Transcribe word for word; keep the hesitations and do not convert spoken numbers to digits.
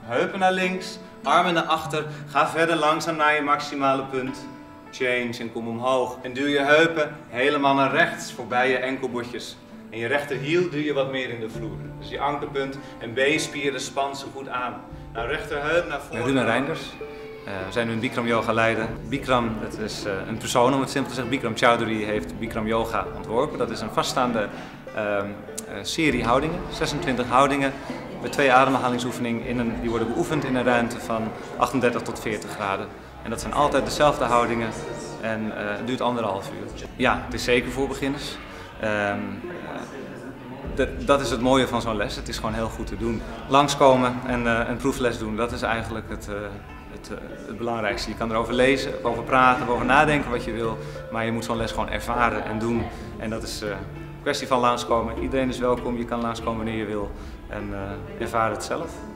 Heupen naar links, armen naar achter. Ga verder langzaam naar je maximale punt. Change en kom omhoog. En duw je heupen helemaal naar rechts, voorbij je enkelbotjes. En je rechterhiel duw je wat meer in de vloer. Dus je ankerpunt en beenspieren span zo goed aan. Nou, rechterheup naar voren. Ruben Reinders. Uh, we zijn nu een Bikram yoga leider. Bikram, dat is uh, een persoon om het simpel te zeggen. Bikram Choudhury heeft Bikram yoga ontworpen. Dat is een vaststaande uh, uh, serie houdingen, zesentwintig houdingen. Met twee ademhalingsoefeningen in een, die worden beoefend in een ruimte van achtendertig tot veertig graden. En dat zijn altijd dezelfde houdingen en uh, het duurt anderhalf uur. Ja, het is zeker voor beginners. Um, uh, dat, dat is het mooie van zo'n les. Het is gewoon heel goed te doen. Langskomen en uh, een proefles doen, dat is eigenlijk het, uh, het, uh, het belangrijkste. Je kan erover lezen, over praten, over nadenken wat je wil. Maar je moet zo'n les gewoon ervaren en doen. En dat is uh, een kwestie van langskomen. Iedereen is welkom, je kan langskomen wanneer je wil. En uh, ervaar het zelf.